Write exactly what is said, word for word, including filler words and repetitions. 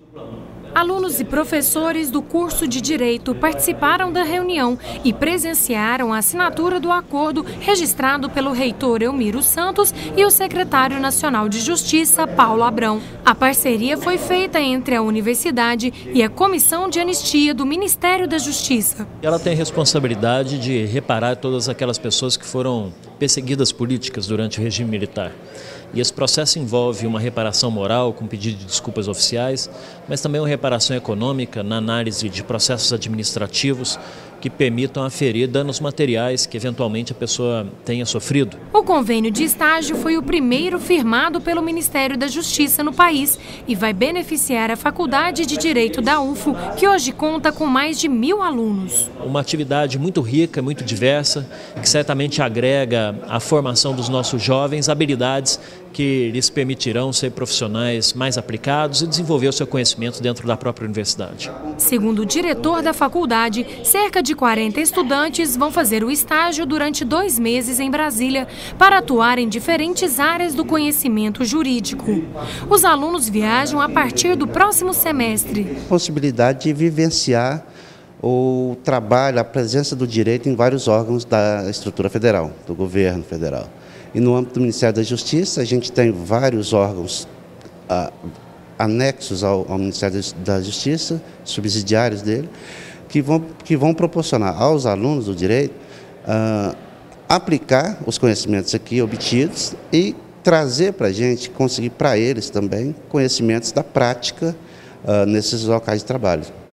Alunos e professores do curso de Direito participaram da reunião e presenciaram a assinatura do acordo registrado pelo reitor Elmiro Santos e o secretário nacional de Justiça, Paulo Abrão. A parceria foi feita entre a universidade e a Comissão de Anistia do Ministério da Justiça. Ela tem a responsabilidade de reparar todas aquelas pessoas que foram perseguidas políticas durante o regime militar. E esse processo envolve uma reparação moral com pedido de desculpas oficiais, mas também uma reparação econômica na análise de processos administrativos que permitam aferir danos materiais que eventualmente a pessoa tenha sofrido. O convênio de estágio foi o primeiro firmado pelo Ministério da Justiça no país e vai beneficiar a Faculdade de Direito da U F O, que hoje conta com mais de mil alunos. Uma atividade muito rica, muito diversa, que certamente agrega à formação dos nossos jovens habilidades que lhes permitirão ser profissionais mais aplicados e desenvolver o seu conhecimento dentro da própria universidade. Segundo o diretor da faculdade, cerca de quarenta estudantes vão fazer o estágio durante dois meses em Brasília para atuar em diferentes áreas do conhecimento jurídico. Os alunos viajam a partir do próximo semestre. Possibilidade de vivenciar o trabalho, a presença do direito em vários órgãos da estrutura federal, do governo federal. E no âmbito do Ministério da Justiça, a gente tem vários órgãos ah, anexos ao, ao Ministério da Justiça, subsidiários dele, que vão, que vão proporcionar aos alunos do direito ah, aplicar os conhecimentos aqui obtidos e trazer para a gente, conseguir para eles também, conhecimentos da prática ah, nesses locais de trabalho.